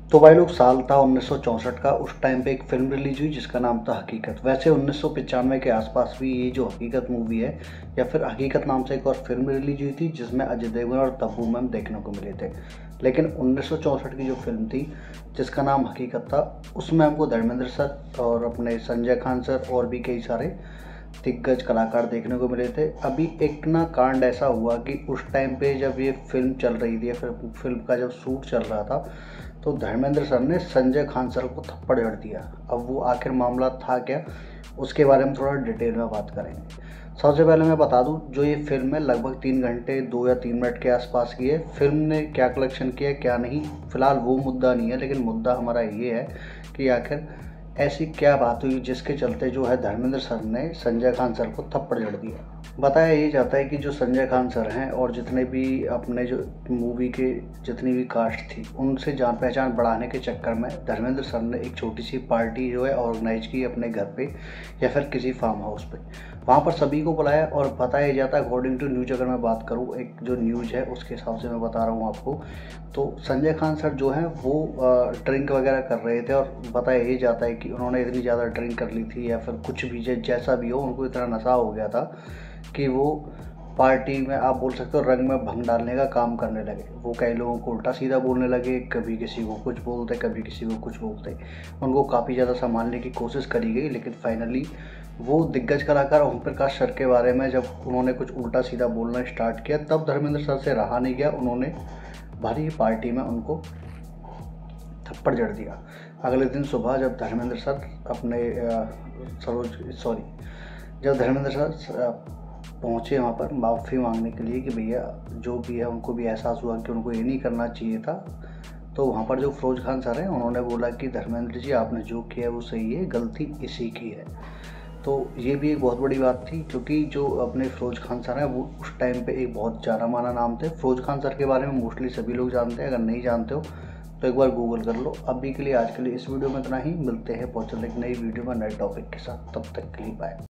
तो भाई लोग, साल था 1964 का। उस टाइम पे एक फिल्म रिलीज हुई जिसका नाम था हकीकत। वैसे 1995 के आसपास भी ये जो हकीकत मूवी है, या फिर हकीकत नाम से एक और फिल्म रिलीज हुई थी जिसमें अजय देवगन और तब्बू मैम देखने को मिले थे। लेकिन 1964 की जो फिल्म थी जिसका नाम हकीकत था, उसमें हमको धर्मेंद्र सर और अपने संजय खान सर और भी कई सारे दिग्गज कलाकार देखने को मिले थे। अभी एक ना कांड ऐसा हुआ कि उस टाइम पे जब ये फिल्म चल रही थी या फिर फिल्म का जब शूट चल रहा था, तो धर्मेंद्र सर ने संजय खान सर को थप्पड़ जड़ दिया। अब वो आखिर मामला था क्या, उसके बारे में थोड़ा डिटेल में बात करेंगे। सबसे पहले मैं बता दूं, जो ये फिल्म है लगभग 3 घंटे 2 या 3 मिनट के आसपास की है। फिल्म ने क्या कलेक्शन किया क्या नहीं, फिलहाल वो मुद्दा नहीं है, लेकिन मुद्दा हमारा ये है कि आखिर ऐसी क्या बात हुई जिसके चलते जो है धर्मेंद्र सर ने संजय खान सर को थप्पड़ जड़ दिया। बताया ये जाता है कि जो संजय खान सर हैं और जितने भी अपने जो मूवी के जितनी भी कास्ट थी उनसे जान पहचान बढ़ाने के चक्कर में धर्मेंद्र सर ने एक छोटी सी पार्टी जो है ऑर्गेनाइज की अपने घर पे या फिर किसी फार्म हाउस पे। वहाँ पर सभी को बुलाया और बताया जाता है, अकॉर्डिंग टू न्यूज अगर मैं बात करूँ, एक जो न्यूज है उसके हिसाब से मैं बता रहा हूँ आपको, तो संजय खान सर जो हैं वो ड्रिंक वगैरह कर रहे थे। और बताया ये जाता है कि उन्होंने इतनी ज़्यादा ड्रिंक कर ली थी या फिर कुछ भी जैसा भी हो, उनको इतना नशा हो गया था कि वो पार्टी में आप बोल सकते हो रंग में भंग डालने का काम करने लगे। वो कई लोगों को उल्टा सीधा बोलने लगे, कभी किसी को कुछ बोलते कभी किसी को कुछ बोलते। उनको काफ़ी ज़्यादा संभालने की कोशिश करी गई, लेकिन फाइनली वो दिग्गज कलाकार ओम प्रकाश सर के बारे में जब उन्होंने कुछ उल्टा सीधा बोलना स्टार्ट किया, तब धर्मेंद्र सर से रहा नहीं गया, उन्होंने भरी पार्टी में उनको थप्पड़ जड़ दिया। अगले दिन सुबह जब धर्मेंद्र सर अपने जब धर्मेंद्र सर पहुँचे वहाँ पर माफ़ी मांगने के लिए कि भैया जो भी है, उनको भी एहसास हुआ कि उनको ये नहीं करना चाहिए था। तो वहाँ पर जो फिरोज खान सर हैं उन्होंने बोला कि धर्मेंद्र जी आपने जो किया है वो सही है, गलती इसी की है। तो ये भी एक बहुत बड़ी बात थी, क्योंकि जो अपने फिरोज खान सर हैं वो उस टाइम पे एक बहुत जाना माना नाम थे। फिरोज खान सर के बारे में मोस्टली सभी लोग जानते हैं, अगर नहीं जानते हो तो एक बार गूगल कर लो। अभी के लिए आज के लिए इस वीडियो में इतना ही, मिलते हैं बहुत जल्द एक नई वीडियो में नए टॉपिक के साथ। तब तक के लिए बाय।